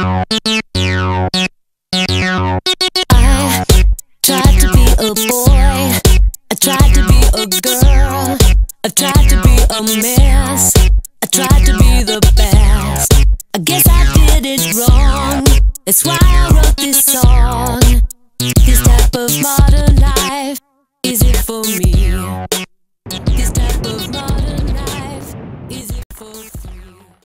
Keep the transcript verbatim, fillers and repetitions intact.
tried to be a boy, I tried to be a girl, I tried to be a mess, I tried to be the best. I guess I did it wrong, that's why I wrote this song. This type of modern life, is it for me?